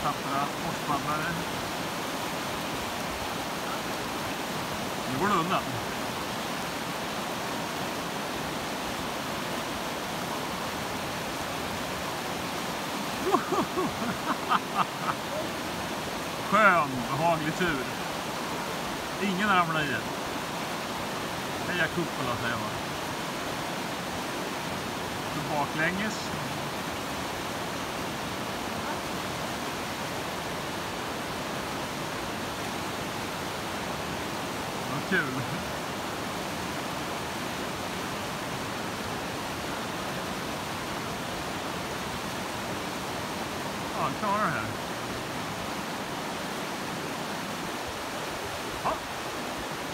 tappra korsbandare. Nu går det undan. Skön, behaglig tur. Ingen ramlar i det. Heja Kuppola, säger man. Så baklänges. Vad kul. Ja, klarar det här.